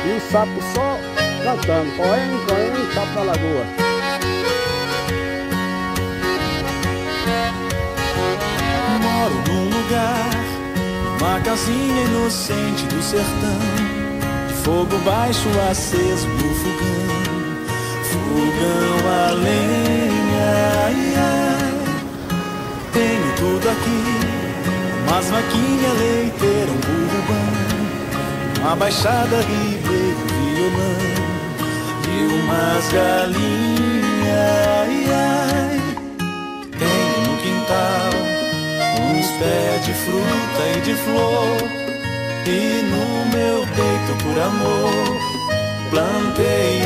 E o sapo só cantando, correndo, correndo, sapo na lagoa. Moro num lugar, uma casinha inocente do sertão, de fogo baixo aceso no fogão, fogão a lenha, ai, ai. Tenho tudo aqui, umas vaquinhas leiteiras, um burro bom, uma baixada ribeiro, violão e umas galinhas, ai, ai. Tenho no quintal uns pés de fruta e de flor, e no meu peito por amor plantei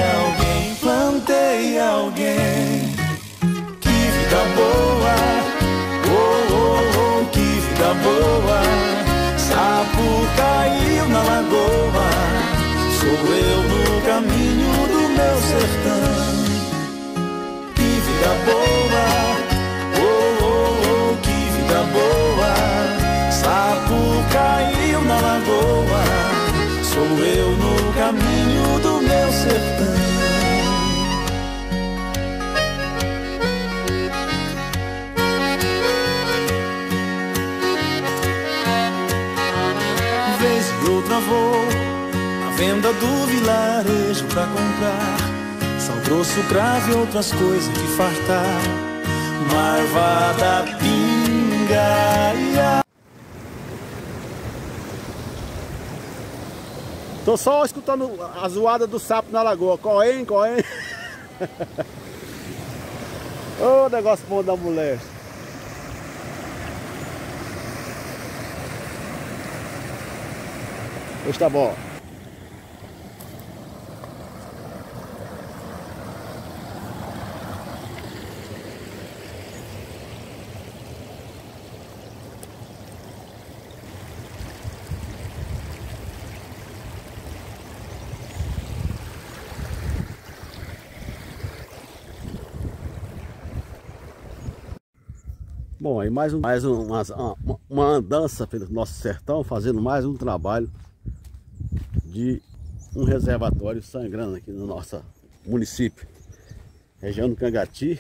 alguém. Que vida boa, oh, oh, oh, que vida boa. Sapo caiu na lagoa, sou eu no caminho do meu sertão. Que vida boa, oh, oh, oh, que vida boa. Sapo caiu na lagoa, sou eu no caminho do meu sertão. Vez e outra vou à venda do vilarejo pra comprar sal grosso, cravo e outras coisas que fartar. Marvada, pinga e a... Tô só escutando a zoada do sapo na lagoa, correndo, correndo. Ô, negócio bom da mulher. Hoje tá bom. Bom, aí uma andança pelo nosso sertão, fazendo mais um trabalho de um reservatório sangrando aqui no nosso município, região do Cangati,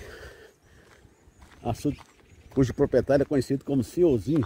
cujo proprietário é conhecido como Senhorzinho.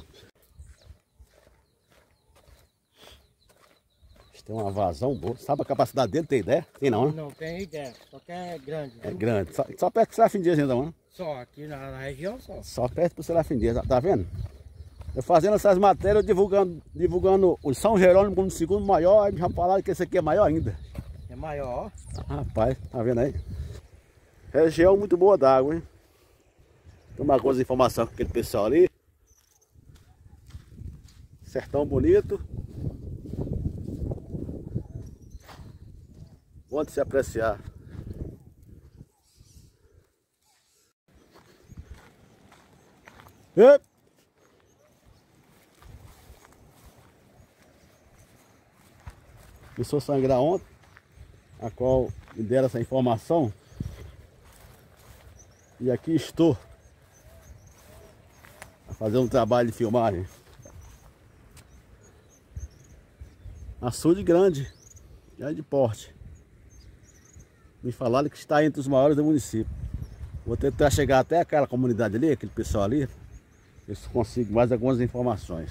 Tem uma vazão boa. Sabe a capacidade dele? Tem ideia? Tem não, né? Não tem ideia, só que é grande. É grande. Só perto do Serafim Dias ainda, né? Só aqui na região só. Só perto do Serafim Dias, tá vendo? Eu fazendo essas matérias, divulgando o São Jerônimo como o segundo maior, já falaram que esse aqui é maior ainda. É maior. Rapaz, tá vendo aí? Região muito boa d'água, hein? Tomar algumas informações com aquele pessoal ali. Sertão bonito. Bom de se apreciar. E... começou a sangrar ontem, a qual me deram essa informação. E aqui estou a fazer um trabalho de filmagem. Açude grande, de porte. Me falaram que está entre os maiores do município. Vou tentar chegar até aquela comunidade ali, aquele pessoal ali, ver se consigo mais algumas informações.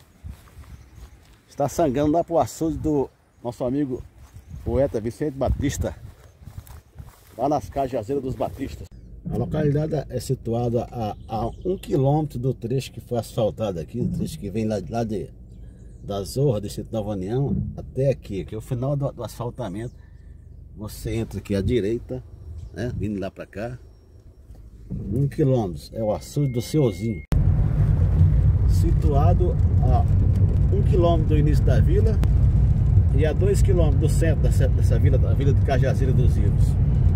Está sangrando lá para o açude do nosso amigo poeta Vicente Batista, lá nas Cajazeiras dos Batistas. A localidade é situada a 1 quilômetro do trecho que foi asfaltado aqui, o trecho que vem lá da Zorra, distrito Nova União, até aqui, que é o final do asfaltamento. Você entra aqui à direita, né, vindo lá para cá. 1 quilômetro, é o açude do Senhorzinho. Situado a 1 quilômetro do início da vila e a 2 quilômetros do centro dessa vila, a vila de Cajazeira dos Rios.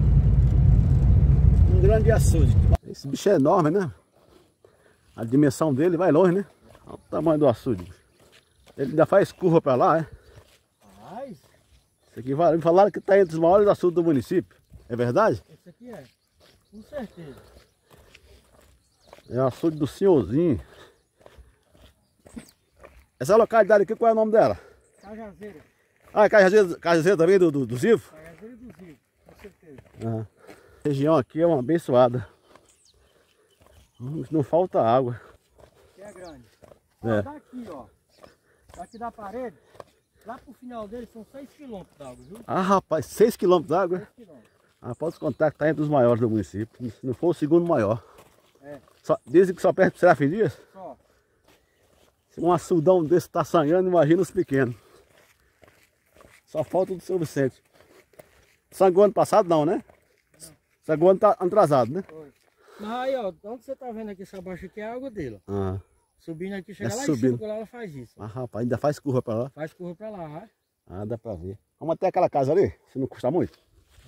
Um grande açude. Esse bicho é enorme, né? A dimensão dele vai longe, né? Olha o tamanho do açude. Ele ainda faz curva para lá, é? Faz? Isso aqui me falaram que está entre os maiores açudes do município. É verdade? Esse aqui é, com certeza. É o açude do Senhorzinho. Essa localidade aqui, qual é o nome dela? Cajazeira. Ah, é cajazeira também do Zivo? Cajazeira do Zivo, com certeza. Ah. A região aqui é uma abençoada. Não falta água. Aqui é grande. É. Ó, daqui, ó. Daqui da parede, lá pro final dele são 6 km d'água, viu? Ah, rapaz, 6 km d'água? 6 km. Ah, pode contar que está entre os maiores do município. Se não for o segundo maior. É. Dizem que só perto do Serafim Dias? Só. Se um açudão desse está sangrando, imagina os pequenos. Só falta o do São Vicente. Sangrou ano passado não, né? Não. Sangrou ano tá atrasado, né? Foi. Mas aí, ó, onde você tá vendo aqui essa baixa aqui é a água dele, ó. Ah. Subindo aqui, chega É lá subindo. em cima, lá ela faz isso. Ah, rapaz, ainda faz curva para lá. Faz curva pra lá, ó. Ah, dá pra ver. Vamos até aquela casa ali, se não custa muito.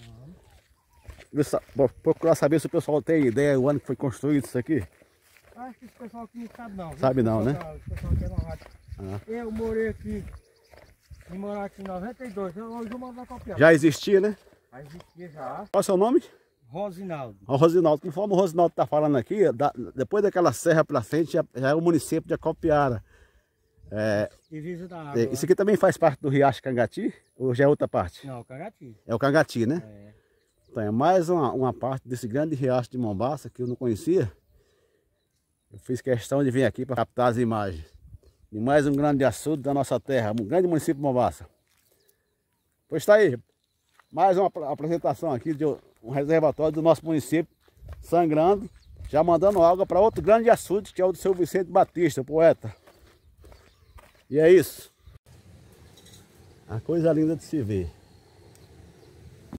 Vou procurar saber se o pessoal tem ideia do ano que foi construído isso aqui. Acho que esse pessoal aqui não sabe não. Viu? Sabe não, né? O pessoal aqui é norrado. Ah. Eu morei aqui, vim morar aqui em 92, hoje eu moro na Copiapó. Já existia, né? Já existia já. Qual é o seu nome? Rosinaldo. O Rosinaldo. Conforme o Rosinaldo está falando aqui, depois daquela serra para frente já é o município de Acopiara. Divisa da água. Isso aqui também faz parte do Riacho Cangati? Ou já é outra parte? Não, Cangati. É o Cangati, né? É. Então é mais uma parte desse grande riacho de Mombaça que eu não conhecia. Eu fiz questão de vir aqui para captar as imagens de mais um grande açude da nossa terra, um grande município de Mombaça. Pois está aí, mais uma apresentação aqui de um reservatório do nosso município, sangrando, já mandando água para outro grande açude, que é o do seu Vicente Batista, o poeta. E é isso. A coisa linda de se ver.